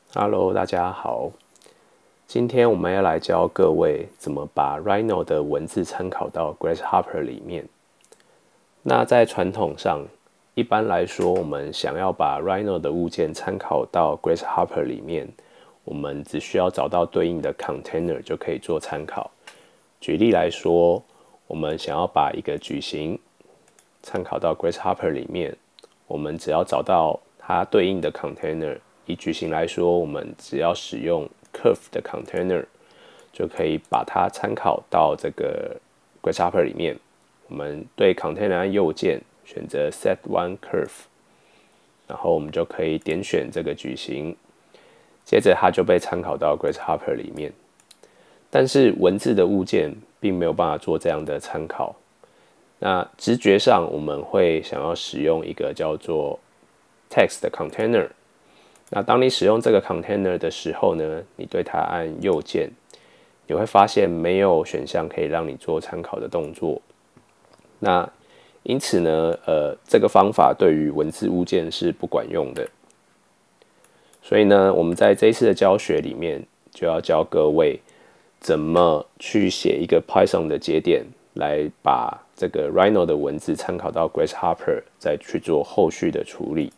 Hello，大家好。今天我们要来教各位怎么把 Rhino 的文字参考到 Grasshopper 里面。那在传统上，一般来说，我们想要把 Rhino 的物件参考到 Grasshopper 里面，我们只需要找到对应的 container 就可以做参考。举例来说，我们想要把一个矩形参考到 Grasshopper 里面，我们只要找到它对应的 container。以矩形来说，我们只要使用 curve 的 container， 就可以把它参考到这个 Grasshopper 里面。我们对 container 按右键，选择 Set One Curve， 然后我们就可以点选这个矩形，接着它就被参考到 Grasshopper 里面。但是文字的物件并没有办法做这样的参考。那直觉上我们会想要使用一个叫做 text 的 container。那当你使用这个 container 的时候呢，你对它按右键，你会发现没有选项可以让你做参考的动作。那因此呢，这个方法对于文字物件是不管用的。所以呢，我们在这一次的教学里面就要教各位怎么去写一个 Python 的节点，来把这个 Rhino 的文字参考到 Grasshopper， 再去做后续的处理。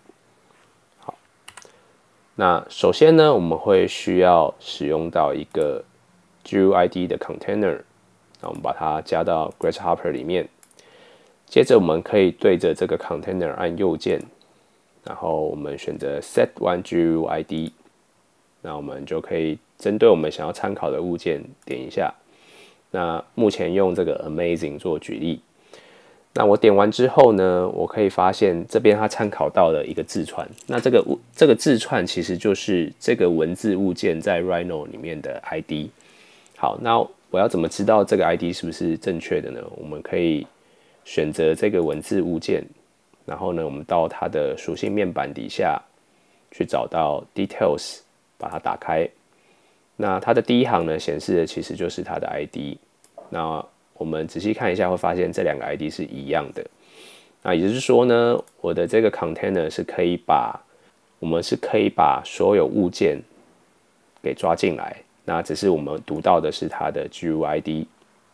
那首先呢，我们会需要使用到一个 GUID 的 container， 那我们把它加到 Grasshopper 里面。接着我们可以对着这个 container 按右键，然后我们选择 Set One GUID， 那我们就可以针对我们想要参考的物件点一下。那目前用这个 Amazing 做举例。那我点完之后呢，我可以发现这边它参考到了一个字串。那这个字串其实就是这个文字物件在 Rhino 里面的 ID。好，那我要怎么知道这个 ID 是不是正确的呢？我们可以选择这个文字物件，然后呢，我们到它的属性面板底下去找到 Details， 把它打开。那它的第一行呢，显示的其实就是它的 ID。那我们仔细看一下，会发现这两个 ID 是一样的。那也就是说呢，我的这个 container 我们是可以把所有物件给抓进来。那只是我们读到的是它的 GUID。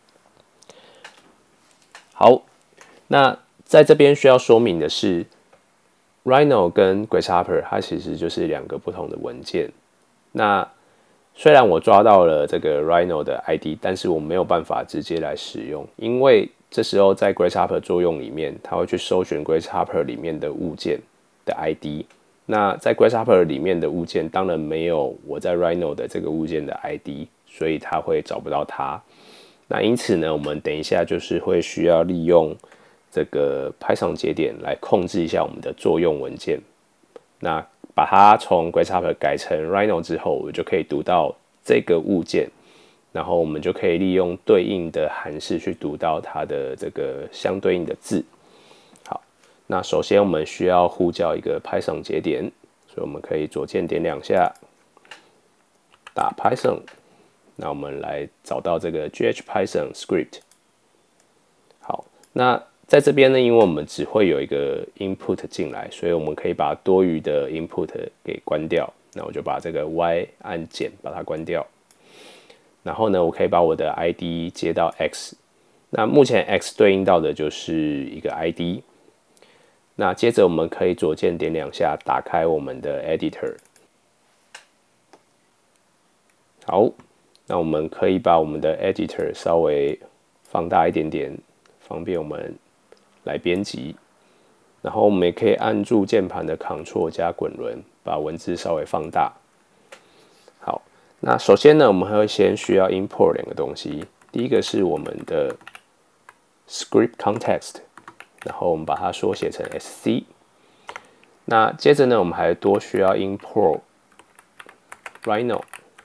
好，那在这边需要说明的是 ，Rhino 跟 Grasshopper 它其实就是两个不同的文件。那虽然我抓到了这个 Rhino 的 ID， 但是我没有办法直接来使用，因为这时候在 Grasshopper 作用里面，它会去搜寻 Grasshopper 里面的物件的 ID。那在 Grasshopper 里面的物件当然没有我在 Rhino 的这个物件的 ID， 所以它会找不到它。那因此呢，我们等一下就是会需要利用这个 Python 节点来控制一下我们的作用文件。那把它从 Grasshopper 改成 Rhino 之后，我就可以读到这个物件，然后我们就可以利用对应的函式去读到它的这个相对应的字。好，那首先我们需要呼叫一个 Python 节点，所以我们可以左键点两下，打 Python， 那我们来找到这个 GHPython script。好，那在这边呢，因为我们只会有一个 input 进来，所以我们可以把多余的 input 给关掉。那我就把这个 Y 按键把它关掉。然后呢，我可以把我的 ID 接到 X。那目前 X 对应到的就是一个 ID。那接着我们可以左键点两下，打开我们的 editor。好，那我们可以把我们的 editor 稍微放大一点点，方便我们来编辑，然后我们也可以按住键盘的 Ctrl 加滚轮，把文字稍微放大。好，那首先呢，我们会先需要 import 两个东西，第一个是我们的 script context， 然后我们把它缩写成 sc。那接着呢，我们还多需要 import Rhino。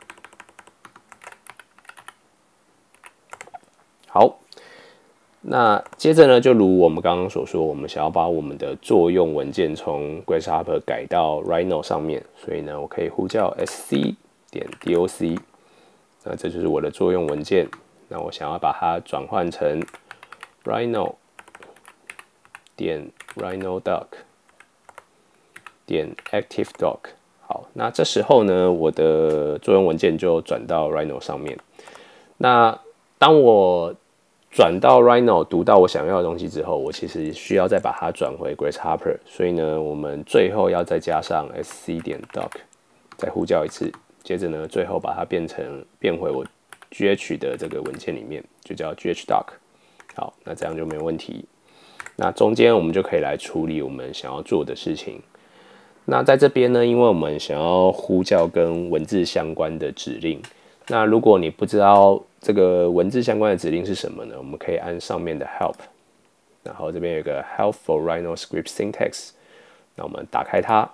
好。那接着呢，就如我们刚刚所说，我们想要把我们的作用文件从 Grasshopper 改到 Rhino 上面，所以呢，我可以呼叫 sc.doc， 那这就是我的作用文件。那我想要把它转换成 Rhino.rhinodoc.activedoc。好， 好，那这时候呢，我的作用文件就转到 Rhino 上面。那当我转到 Rhino 读到我想要的东西之后，我其实需要再把它转回 Grasshopper， 所以呢，我们最后要再加上 sc.doc， 再呼叫一次，接着呢，最后把它变回我 gh 的这个文件里面，就叫 gh.doc。好，那这样就没问题。那中间我们就可以来处理我们想要做的事情。那在这边呢，因为我们想要呼叫跟文字相关的指令，那如果你不知道这个文字相关的指令是什么呢？我们可以按上面的 help， 然后这边有一个 help for Rhino script syntax， 那我们打开它。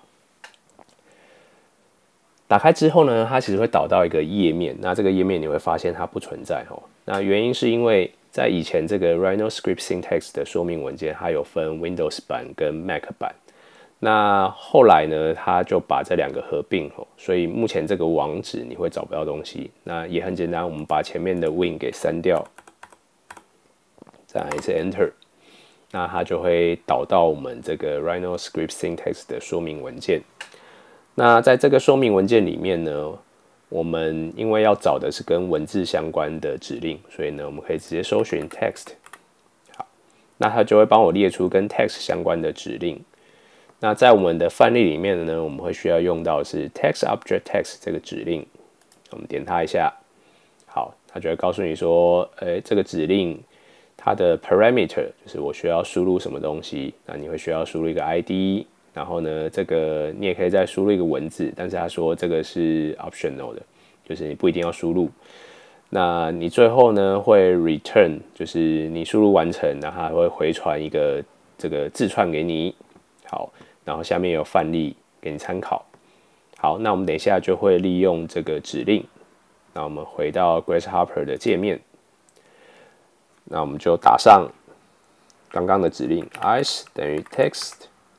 打开之后呢，它其实会导到一个页面，那这个页面你会发现它不存在哦。那原因是因为在以前这个 Rhino script syntax 的说明文件，它有分 Windows 版跟 Mac 版。那后来呢，它就把这两个合并哦，所以目前这个网址你会找不到东西。那也很简单，我们把前面的 Win 给删掉，再按一次 Enter， 那它就会导到我们这个 Rhino script syntax 的说明文件。那在这个说明文件里面呢，我们因为要找的是跟文字相关的指令，所以呢，我们可以直接搜寻 text。好，那它就会帮我列出跟 text 相关的指令。那在我们的范例里面呢，我们会需要用到的是 text object text 这个指令，我们点它一下，好，它就会告诉你说，这个指令它的 parameter 就是我需要输入什么东西，那你会需要输入一个 ID， 然后呢，这个你也可以再输入一个文字，但是他说这个是 optional 的，就是你不一定要输入。那你最后呢会 return， 就是你输入完成，然后它会回传一个这个字串给你，好。然后下面有范例给你参考。好，那我们等一下就会利用这个指令。那我们回到 Grasshopper 的界面，那我们就打上刚刚的指令 is 等于 text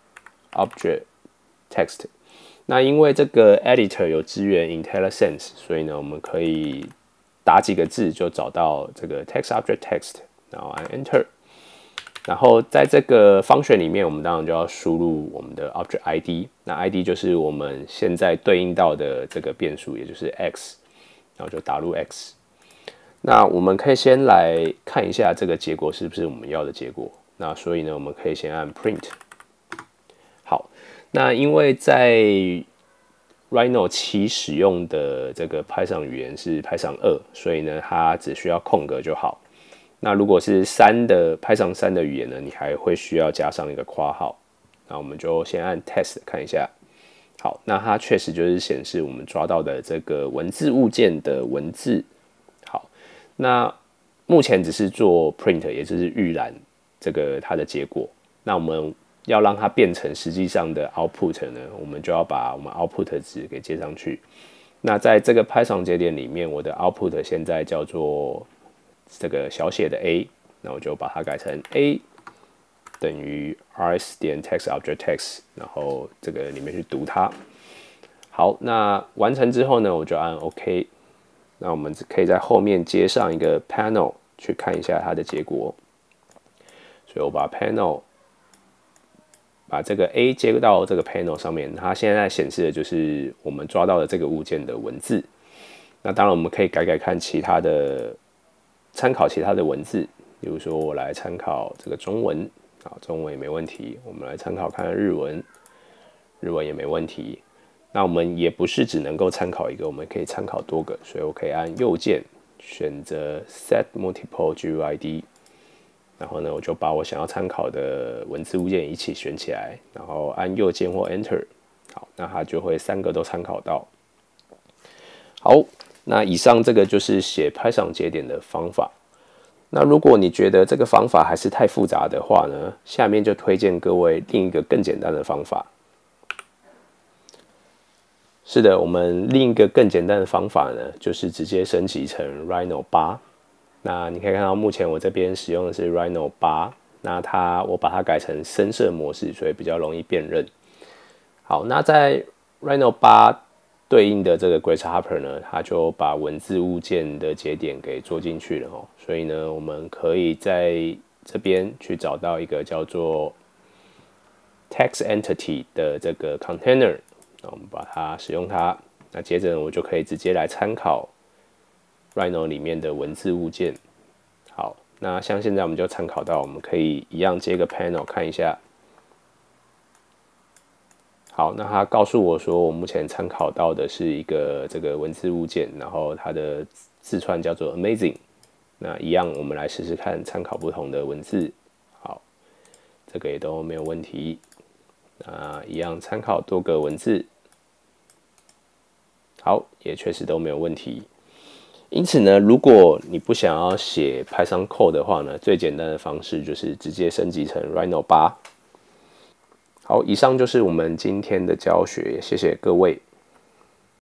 object text。那因为这个 editor 有支援 IntelliSense， 所以呢，我们可以打几个字就找到这个 text object text， 然后按 Enter。然后在这个function里面，我们当然就要输入我们的 object ID， 那 ID 就是我们现在对应到的这个变数，也就是 x， 然后就打入 x。那我们可以先来看一下这个结果是不是我们要的结果。那所以呢，我们可以先按 print。好，那因为在 Rhino 7使用的这个 Python 语言是 Python 2，所以呢，它只需要空格就好。那如果是Python 3的语言呢，你还会需要加上一个括号。那我们就先按 test 看一下。好，那它确实就是显示我们抓到的这个文字物件的文字。好，那目前只是做 print， 也就是预览这个它的结果。那我们要让它变成实际上的 output 呢，我们就要把我们 output 值给接上去。那在这个 Python 节点里面，我的 output 现在叫做这个小写的 a， 那我就把它改成 a 等于 rs 点 text object text， 然后这个里面去读它。好，那完成之后呢，我就按 OK。那我们可以在后面接上一个 panel 去看一下它的结果。所以我把 panel 把这个 a 接到这个 panel 上面，它现在显示的就是我们抓到的这个物件的文字。那当然我们可以改看参考其他的文字，比如说我来参考这个中文，啊，中文也没问题。我们来参考看日文，日文也没问题。那我们也不是只能够参考一个，我们可以参考多个，所以我可以按右键选择 Set Multiple GUID， 然后呢，我就把我想要参考的文字物件一起选起来，然后按右键或 Enter， 好，那它就会3个都参考到。好。那以上这个就是写 Python 节点的方法。那如果你觉得这个方法还是太复杂的话呢，下面就推荐各位另一个更简单的方法。是的，我们另一个更简单的方法呢，就是直接升级成 Rhino 8。那你可以看到，目前我这边使用的是 Rhino 8，那我把它改成深色模式，所以比较容易辨认。好，那在 Rhino 8对应的这个 Grasshopper 呢，它就把文字物件的节点给做进去了哦。所以呢，我们可以在这边去找到一个叫做 text entity 的这个 container， 那我们把它使用它。那接着我就可以直接来参考 Rhino 里面的文字物件。好，那像现在我们就参考到，我们可以一样接个 panel 看一下。好，那它告诉我说，我目前参考到的是一个这个文字物件，然后它的字串叫做 amazing。那一样，我们来试试看，参考不同的文字。好，这个也都没有问题。那一样参考多个文字。好，也确实都没有问题。因此呢，如果你不想要写 Python code 的话呢，最简单的方式就是直接升级成 Rhino 8。好，以上就是我们今天的教学，谢谢各位。